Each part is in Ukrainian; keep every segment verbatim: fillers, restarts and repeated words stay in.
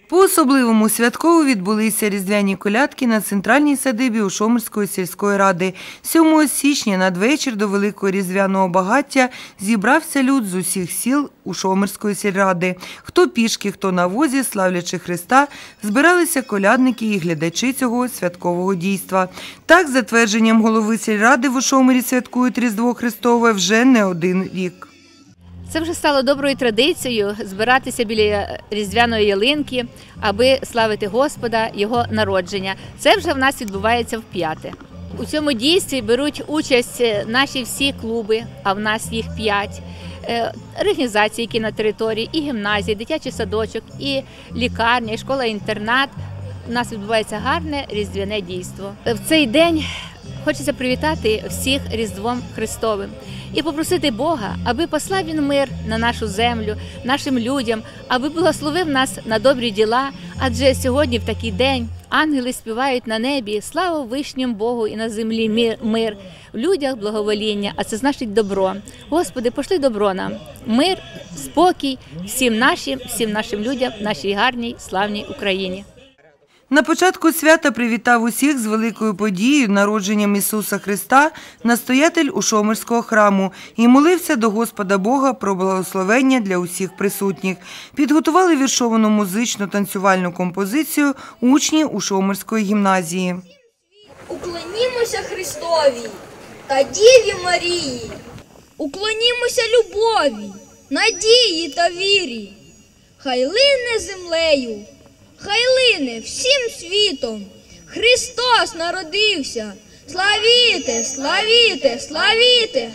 По-особливому святково відбулися різдвяні колядки на центральній садибі Ушомирської сільської ради. сьомого січня надвечір до великого різдвяного багаття зібрався люд з усіх сіл Ушомирської сільради. Хто пішки, хто на возі, славлячи Христа, збиралися колядники і глядачі цього святкового дійства. Так, за твердженням голови сільради, в Ушомирі святкують Різдво Христове вже не один рік. Це вже стало доброю традицією збиратися біля різдвяної ялинки, аби славити Господа, Його народження. Це вже в нас відбувається вп'яте. У цьому дійстві беруть участь наші всі клуби, а в нас їх п'ять, організації, які на території, і гімназії, дитячий садочок, і лікарня, і школа-інтернат. У нас відбувається гарне різдвяне дійство. В цей день хочеться привітати всіх Різдвом Христовим і попросити Бога, аби послав Він мир на нашу землю, нашим людям, аби благословив нас на добрі діла, адже сьогодні в такий день ангели співають на небі «Слава вишнім Богу і на землі мир, мир, в людях благовоління», а це значить добро. Господи, пошли добро нам, мир, спокій всім нашим, всім нашим людям, нашій гарній, славній Україні. На початку свята привітав усіх з великою подією – народженням Ісуса Христа настоятель Ушомирського храму і молився до Господа Бога про благословення для усіх присутніх. Підготували віршовану музичну танцювальну композицію учні Ушомирської гімназії. Уклонімося Христові та Діві Марії, уклонімося любові, надії та вірі, хай лине землею, хай лине всім світом, Христос народився, славіте, славіте, славіте.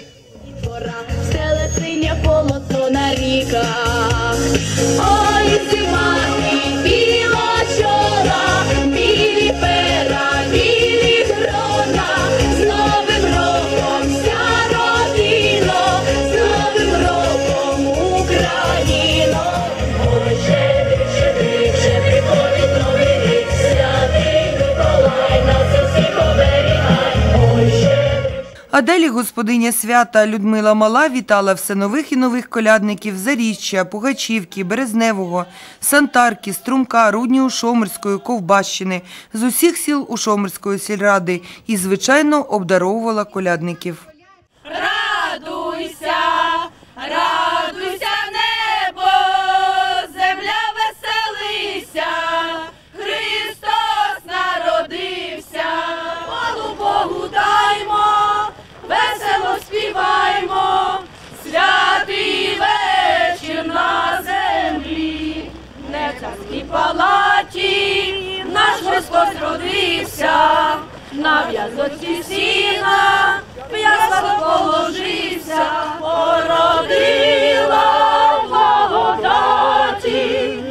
Стеле синє полотно на ріках, ой, зима, біла чора, білі пера, білі грона, з Новим роком вся родино, з Новим роком Україно. Ой, щедрик, щедрик, щедрик, ходить новий рік, святий Миколай, нас усіх оберігай. Ой, щедрик. А далі господиня свята Людмила Мала вітала все нових і нових колядників Заріччя, Пугачівки, Березневого, Сантарки, Струмка, Рудні Ушомирської, Ковбащини, з усіх сіл Ушомирської сільради і, звичайно, обдаровувала колядників. Радуйся, радуйся, небо, земля веселися, Христос народився, хвалу Богу даймо, весело співаймо, святий вечір на землі, не в царській палаті наш Христос родився, на в'язочці сіна в яслах положився, породила в благодаті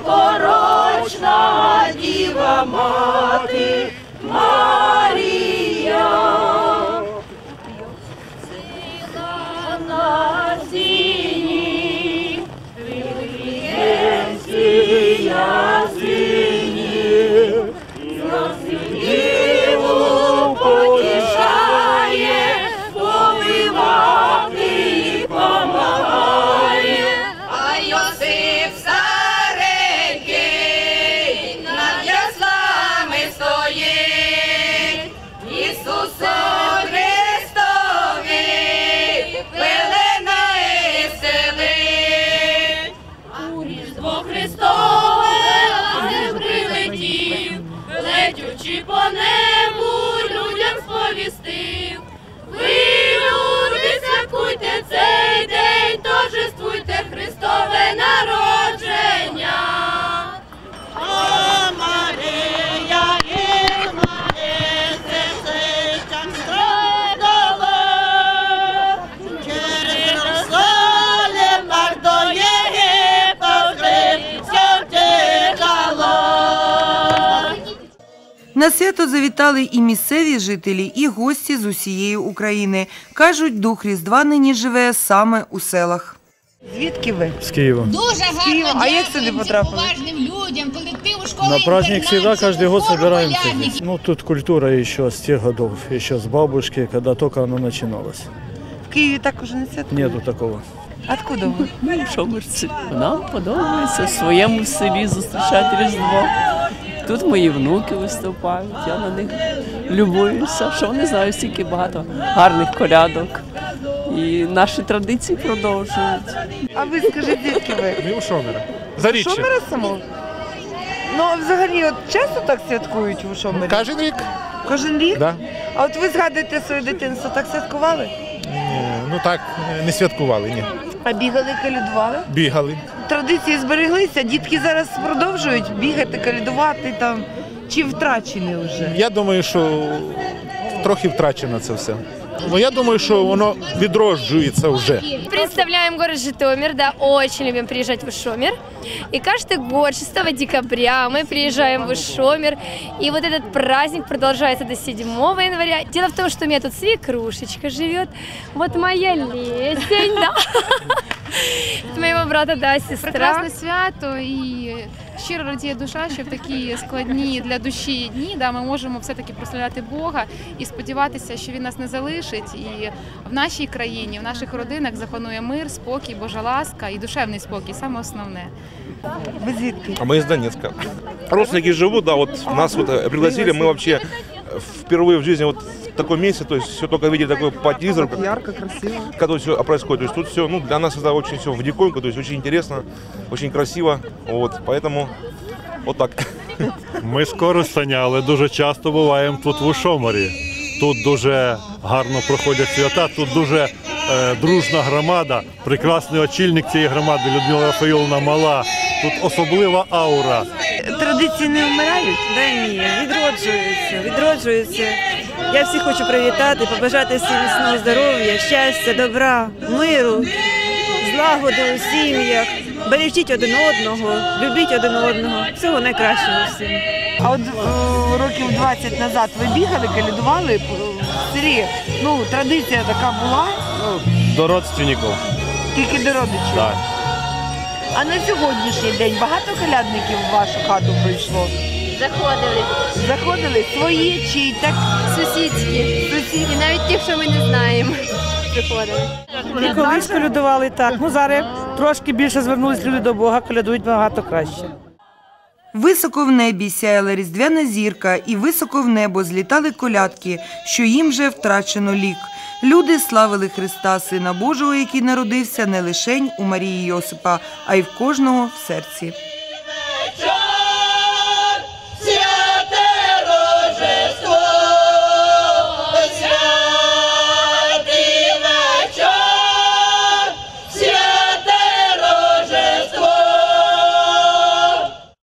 непорочна Діва Мати Марія. Сила на сіні, Вифлеємській яслині, на синіву потішає, повивати і помагає, а Йосип старенький над яслами стоїть, Ісусом Христові пеленає селить. У Різдво Христове ангел прилетів, летючи по небу людям сповістив. Ви, люди, святкуйте цей день, торжествуйте Христове народження. О, Марія, Ісмаїльце, сичан страдала, через Єрусалим аж до Єгипта все втекало. На свято завітали і місцеві жителі, і гості з усієї України. Кажуть, дух Різдва нині живе саме у селах. Звідки ви? З Києва. Дуже гарно А як сюди потрапили? поважним людям, колективу школи. На праздник всегда каждый год собираемся здесь. здесь. Ну, тут культура еще с тех годов, еще с бабушки, когда только оно начиналось. В Києві також не святкують? Нету такого. Откуда ви? Ми в Шомерці. Нам подобається в своєму селі зустрічати Різдво. Тут мої внуки виступають, я на них любуюся. Що вони знають, стільки багато гарних колядок. І наші традиції продовжують. А ви скажіть, звідки ви? Ми у Шомера. Заріччя. Шомера самого? Ну, а взагалі, от часто так святкують у Шомері? Кожен рік. Кожен рік? Да. А от ви згадуєте своє дитинство, так святкували? Ні, ну так, не святкували, ні. А бігали, колядували? Бігали. Традиції збереглися, дітки зараз продовжують бігати, колядувати там, чи втрачені вже? Я думаю, що трохи втрачено це все. Ну, я думаю, що воно відроджується вже. Представляем город Житомир, да, очень любим приезжать в Ушомер. И каждый год, шестого декабря, мы приезжаем в Ушомер. И вот этот праздник продолжается до седьмого января. Дело в том, что у меня тут свекрушечка живет. Вот моя Лесень, да. Это моего брата, да, сестра. Прекрасне свято і щиро радіє душа, що в такі складні для душі дні да, ми можемо все-таки прославляти Бога і сподіватися, що Він нас не залишить. І в нашій країні, в наших родинах запанує мир, спокій, Божа ласка і душевний спокій, саме основне. Ви звідки? А мы из Донецка. Родственники живут, да, вот нас вот пригласили, мы вообще впервые в жизни вот в таком месте, то есть все только видели такой по телевизору, как, Ярко, красиво. когда все происходит. То есть тут все, ну, для нас это очень все в диковинку, то есть очень интересно, очень красиво, вот, поэтому вот так. Ми з Коростеня, але дуже часто буваємо тут в Ушомері. Тут дуже гарно проходять свята, тут дуже е, дружна громада, прекрасний очільник цієї громади Людмила Рафаїловна Мала. Тут особлива аура. Традиції не вмирають? Да ні, відроджуються, відроджуються. Я всіх хочу привітати, побажати всім міцного здоров'я, щастя, добра, миру, злагоди у сім'ях. Бережіть один одного, любіть один одного. Всього найкращого всім. А от е, років двадцять назад ви бігали, колядували в селі? Ну, традиція така була, До родственників. тільки до родичів. Так. А на сьогоднішній день багато колядників в вашу хату прийшло? Заходили. Заходили свої чи так Сусідські. І навіть ті, що ми не знаємо, приходили. І колись колядували так. Ну зараз трошки більше звернулись люди до Бога, колядують багато краще. Високо в небі сяяла різдвяна зірка, і високо в небо злітали колядки, що їм вже втрачено лік. Люди славили Христа, Сина Божого, який народився не лишень у Марії Йосипа, а й в кожного в серці.